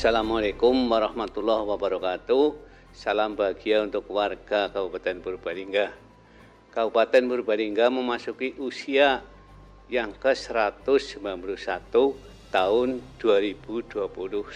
Assalamualaikum warahmatullahi wabarakatuh. Salam bahagia untuk warga Kabupaten Purbalingga. Kabupaten Purbalingga memasuki usia yang ke-191 tahun 2021.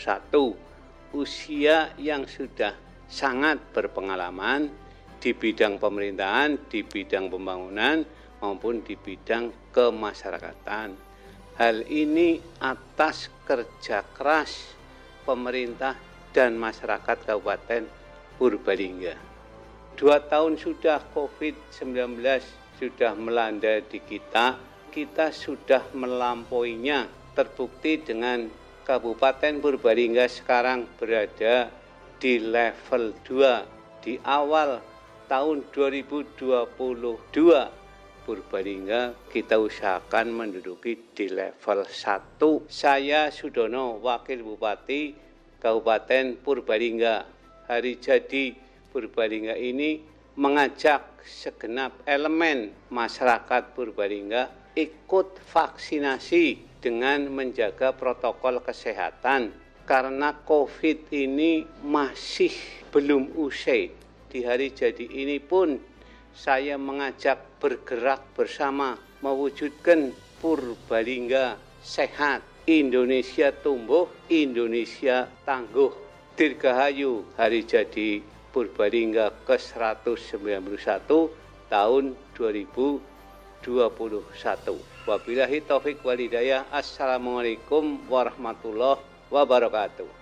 Usia yang sudah sangat berpengalaman di bidang pemerintahan, di bidang pembangunan, maupun di bidang kemasyarakatan. Hal ini atas kerja keras pemerintah dan masyarakat Kabupaten Purbalingga. 2 tahun sudah COVID-19 sudah melanda di kita sudah melampauinya. Terbukti dengan Kabupaten Purbalingga sekarang berada di level 2. Di awal tahun 2022 Purbalingga kita usahakan menduduki di level 1. Saya Sudono, Wakil Bupati Kabupaten Purbalingga. Hari jadi Purbalingga ini mengajak segenap elemen masyarakat Purbalingga ikut vaksinasi dengan menjaga protokol kesehatan. Karena COVID ini masih belum usai. Di hari jadi ini pun saya mengajak bergerak bersama mewujudkan Purbalingga sehat, Indonesia tumbuh, Indonesia tangguh. Dirgahayu hari jadi Purbalingga ke-191 tahun 2021. Wabillahi taufik walhidayah. Assalamualaikum warahmatullahi wabarakatuh.